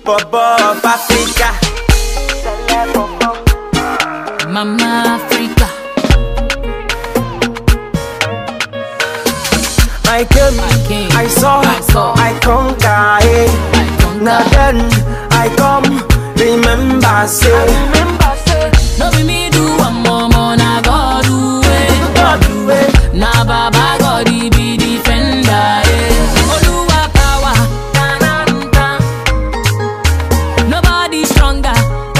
Bobo of Africa. Mama Africa. I came, I saw, I conquer. Now then, I come, remember, say. No be me do one more, na God do it. Na Baba God he be defender. Oluwa power, nobody stronger.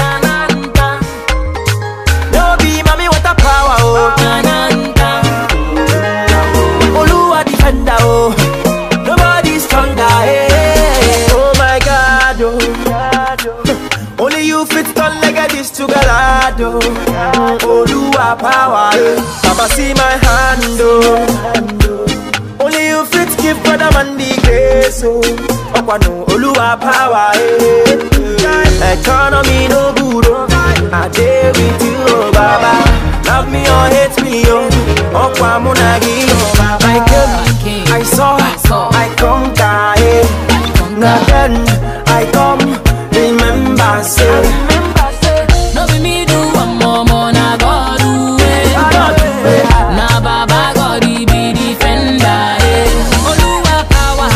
No be mommy what a power, oh. Oluwa defender, oh. Nobody stronger, eh. Oh my God, oh. Only you fit turn like this to Galado. Oluwa power, eh. Baba see my hand, oh. Only you fit give brother man the grace, oh. Okwano, Oluwa power, eh. Economy no good, oh. I dare with you, oh Baba. Love me or hate me, oh. Okwamunagi, oh Baba. I came, I saw, I conquer, eh. Now then, I come, remember, say. No be me do one more, na God do it. Na Baba God he be defender. Oluwa power,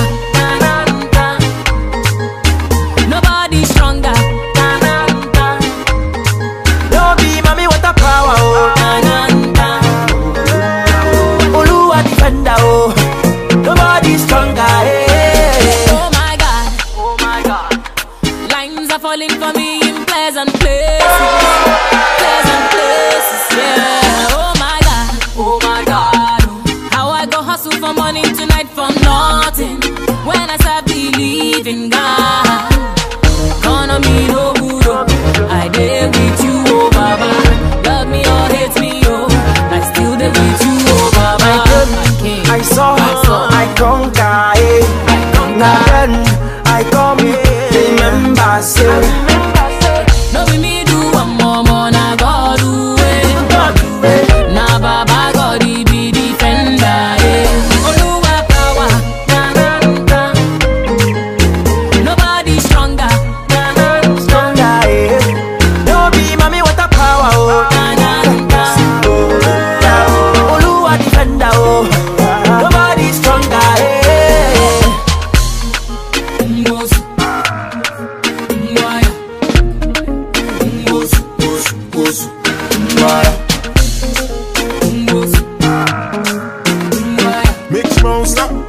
nobody stronger. No be mommy what a power, oh. Oluwa defender, oh. Nobody stronger, eh. Oh my God, lines are falling for me in pleasant places, yeah. Oh my God, how I go hustle for money tonight from nothing when I start believing God. Economy no good, oh. I dare with you, oh Baba. Love me or hate me, oh. I still dare with you, oh Baba. I saw, I conquer, eh. Now then, I come, remember, say. No be me do one more, na God do it. Na Baba God he be defender. Oluwa power, nobody stronger. Stronger, eh. No be mommy what a power, oh. Oluwa defender, oh. Nobody stronger, eh. Mix monster.